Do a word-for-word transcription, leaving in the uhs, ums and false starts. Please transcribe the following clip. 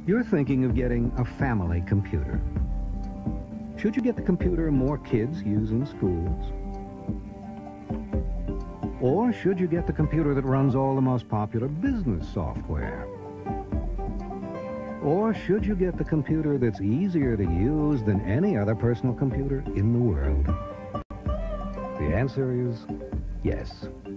You're thinking of getting a family computer. Should you get the computer more kids use in schools? Or should you get the computer that runs all the most popular business software? Or should you get the computer that's easier to use than any other personal computer in the world? The answer is yes.